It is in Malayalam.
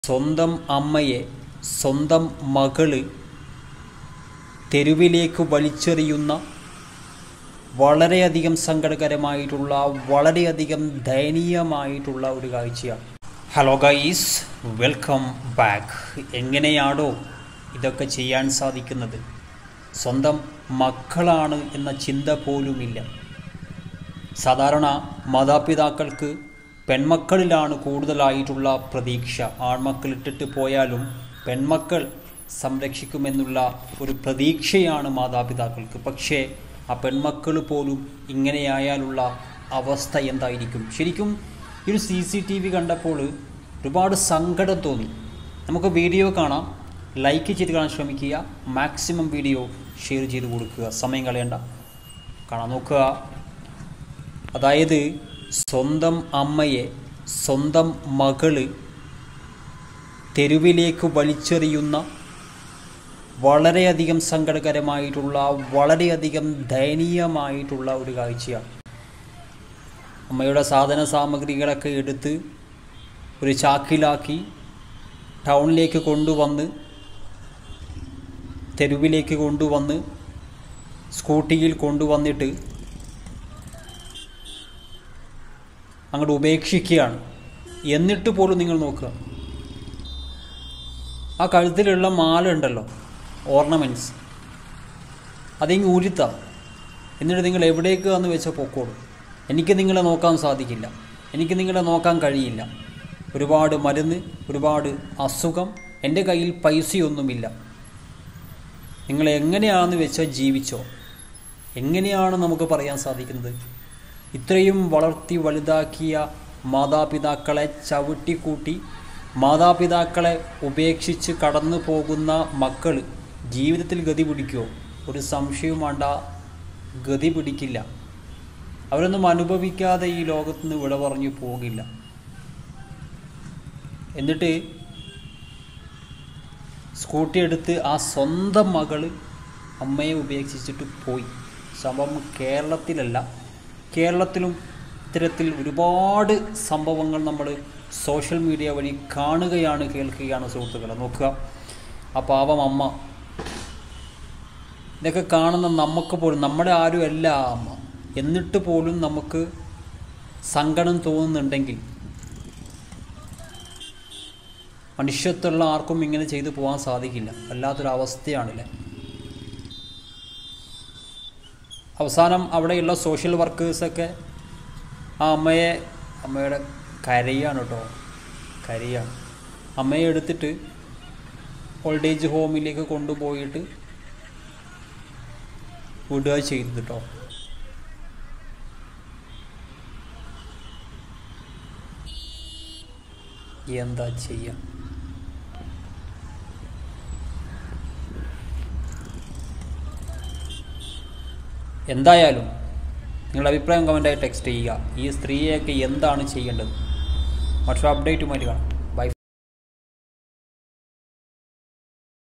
സ്വന്തം അമ്മയെ സ്വന്തം മകള് തെരുവിലേക്ക് വലിച്ചെറിയുന്ന വളരെയധികം സങ്കടകരമായിട്ടുള്ള വളരെയധികം ദയനീയമായിട്ടുള്ള ഒരു കാഴ്ചയാണ്. Hello guys, welcome back. എങ്ങനെയാണോ ഇതൊക്കെ ചെയ്യാൻ സാധിക്കുന്നത്? സ്വന്തം മക്കളാണ് എന്ന ചിന്ത പോലുമില്ല. സാധാരണ മാതാപിതാക്കൾക്ക് പെൺമക്കളിലാണ് കൂടുതലായിട്ടുള്ള പ്രതീക്ഷ. ആൺമക്കൾ ഇട്ടിട്ട് പോയാലും പെൺമക്കൾ സംരക്ഷിക്കുമെന്നുള്ള ഒരു പ്രതീക്ഷയാണ് മാതാപിതാക്കൾക്ക്. പക്ഷേ ആ പെൺമക്കൾ പോലും ഇങ്ങനെയായാലുള്ള അവസ്ഥ എന്തായിരിക്കും? ശരിക്കും ഈ ഒരു CCTV കണ്ടപ്പോൾ ഒരുപാട് സങ്കടം തോന്നി. നമുക്ക് വീഡിയോ കാണാം, ലൈക്ക് ചെയ്ത് കാണാൻ ശ്രമിക്കുക, മാക്സിമം വീഡിയോ ഷെയർ ചെയ്ത് കൊടുക്കുക, സമയം കളയണ്ട, കാണാൻ നോക്കുക. അതായത് സ്വന്തം അമ്മയെ സ്വന്തം മകള് തെരുവിലേക്ക് വലിച്ചെറിയുന്ന വളരെയധികം സങ്കടകരമായിട്ടുള്ള വളരെയധികം ദയനീയമായിട്ടുള്ള ഒരു കാഴ്ചയാണ്. അമ്മയുടെ സാധന സാമഗ്രികളൊക്കെ എടുത്ത് ഒരു ചാക്കിലാക്കി ടൗണിലേക്ക് കൊണ്ടുവന്ന് തെരുവിലേക്ക് കൊണ്ടുവന്ന് സ്കൂട്ടിയിൽ കൊണ്ടുവന്നിട്ട് അങ്ങോട്ട് ഉപേക്ഷിക്കുകയാണ്. എന്നിട്ട് പോലും നിങ്ങൾ നോക്കുക, ആ കഴുത്തിലുള്ള മാല ഉണ്ടല്ലോ, ഓർണമെൻറ്റ്സ്, അതിങ്ങ് ഉരുത്താം. എന്നിട്ട് നിങ്ങൾ എവിടേക്കാന്ന് വെച്ചാൽ പൊക്കോളൂ. എനിക്ക് നിങ്ങളെ നോക്കാൻ സാധിക്കില്ല, എനിക്ക് നിങ്ങളെ നോക്കാൻ കഴിയില്ല. ഒരുപാട് മരുന്ന്, ഒരുപാട് അസുഖം, എൻ്റെ കയ്യിൽ പൈസയൊന്നുമില്ല. നിങ്ങൾ എങ്ങനെയാണെന്ന് വെച്ചാൽ ജീവിച്ചോ. എങ്ങനെയാണ് നമുക്ക് പറയാൻ സാധിക്കുന്നത്? ഇത്രയും വളർത്തി വലുതാക്കിയ മാതാപിതാക്കളെ ചവിട്ടിക്കൂട്ടി മാതാപിതാക്കളെ ഉപേക്ഷിച്ച് കടന്നു പോകുന്ന മക്കൾ ജീവിതത്തിൽ ഗതി പിടിക്കുമോ? ഒരു സംശയവും വേണ്ട, ഗതി പിടിക്കില്ല. അവരൊന്നും അനുഭവിക്കാതെ ഈ ലോകത്ത് നിന്ന് വിട പറഞ്ഞു പോകില്ല. എന്നിട്ട് സ്കൂട്ടി എടുത്ത് ആ സ്വന്തം മകൾ അമ്മയെ ഉപേക്ഷിച്ചിട്ട് പോയി. സംഭവം കേരളത്തിലല്ല, കേരളത്തിലും ഇത്തരത്തിൽ ഒരുപാട് സംഭവങ്ങൾ നമ്മൾ സോഷ്യൽ മീഡിയ വഴി കാണുകയാണ്, കേൾക്കുകയാണ് സുഹൃത്തുക്കളെ. നോക്കുക, ആ പാവം അമ്മ. ഇതൊക്കെ കാണുന്ന നമുക്ക് പോലും, നമ്മുടെ ആരും അല്ല ആ അമ്മ, എന്നിട്ട് പോലും നമുക്ക് സങ്കടം തോന്നുന്നുണ്ടെങ്കിൽ മനുഷ്യത്വമുള്ള ആർക്കും ഇങ്ങനെ ചെയ്തു പോകാൻ സാധിക്കില്ല. വല്ലാത്തൊരവസ്ഥയാണല്ലേ. അവസാനം അവിടെയുള്ള സോഷ്യൽ വർക്കേഴ്സൊക്കെ ആ അമ്മയുടെ കരയാണ് കേട്ടോ, കരയാണ്. അമ്മയെ എടുത്തിട്ട് ഓൾഡ് ഏജ് ഹോമിലേക്ക് കൊണ്ടുപോയിട്ട് വിടുക ചെയ്തത് കേട്ടോ. എന്താ ചെയ്യുക? എന്തായാലും നിങ്ങളുടെ അഭിപ്രായം കമൻറ്റായി ടെക്സ്റ്റ് ചെയ്യുക. ഈ സ്ത്രീയൊക്കെ എന്താണ് ചെയ്യേണ്ടത്? മറ്റൊരു അപ്ഡേറ്റുമായിട്ട് കാണാം.